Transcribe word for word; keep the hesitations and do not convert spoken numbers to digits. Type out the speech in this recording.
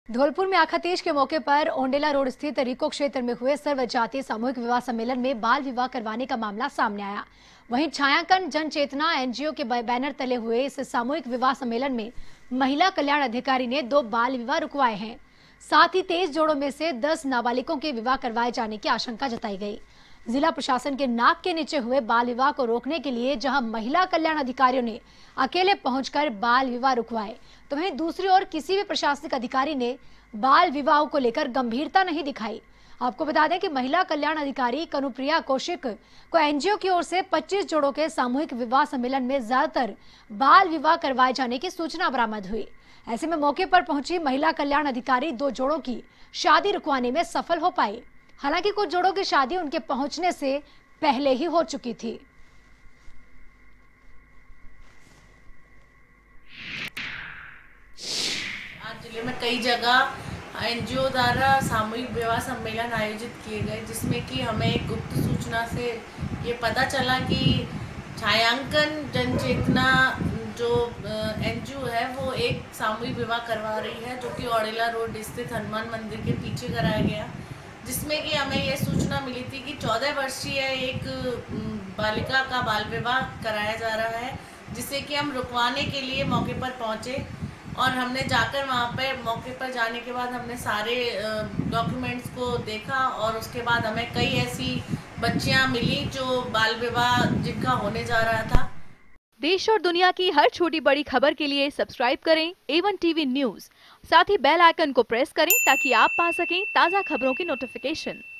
धौलपुर में आखातीज के मौके पर ओंडेला रोड स्थित रिको क्षेत्र में हुए सर्व जातीय सामूहिक विवाह सम्मेलन में बाल विवाह करवाने का मामला सामने आया। वहीं छायांकन जन चेतना एनजीओ के बैनर तले हुए इस सामूहिक विवाह सम्मेलन में महिला कल्याण अधिकारी ने दो बाल विवाह रुकवाए हैं। साथ ही तेईस जोड़ों में से दस नाबालिगों के विवाह करवाए जाने की आशंका जताई गई। जिला प्रशासन के नाक के नीचे हुए बाल विवाह को रोकने के लिए जहां महिला कल्याण अधिकारियों ने अकेले पहुंचकर बाल विवाह रुकवाए, तो वहीं दूसरी ओर किसी भी प्रशासनिक अधिकारी ने बाल विवाह को लेकर गंभीरता नहीं दिखाई। आपको बता दें कि महिला कल्याण अधिकारी कनुप्रिया कौशिक को एनजीओ की ओर से पच्चीस जोड़ों के सामूहिक विवाह सम्मेलन में ज्यादातर बाल विवाह करवाए जाने की सूचना बरामद हुई। ऐसे में मौके पर पहुंची महिला कल्याण अधिकारी दो जोड़ों की शादी रुकवाने में सफल हो पाई। हालांकि कुछ जोड़ों की शादी उनके पहुंचने से पहले ही हो चुकी थी। आज जिले में कई जगह एनजीओ द्वारा सामूहिक विवाह सम्मेलन आयोजित किए गए, जिसमें कि हमें एक गुप्त सूचना से ये पता चला कि छायांकन जन चेतना जो एनजीओ है वो एक सामूहिक विवाह करवा रही है, जो कि ओंडेला रोड स्थित हनुमान मंदिर के पीछे कराया गया, जिसमें कि हमें यह सूचना मिली थी कि चौदह वर्षीय एक बालिका का बाल विवाह कराया जा रहा है, जिसे कि हम रुकवाने के लिए मौके पर पहुंचे। और हमने जाकर वहां पर मौके पर जाने के बाद हमने सारे डॉक्यूमेंट्स को देखा और उसके बाद हमें कई ऐसी बच्चियां मिली जो बाल विवाह जिनका होने जा रहा था। देश और दुनिया की हर छोटी बड़ी खबर के लिए सब्सक्राइब करें ए वन टीवी न्यूज़। साथ ही बेल आइकन को प्रेस करें ताकि आप पा सकें ताज़ा खबरों की नोटिफिकेशन।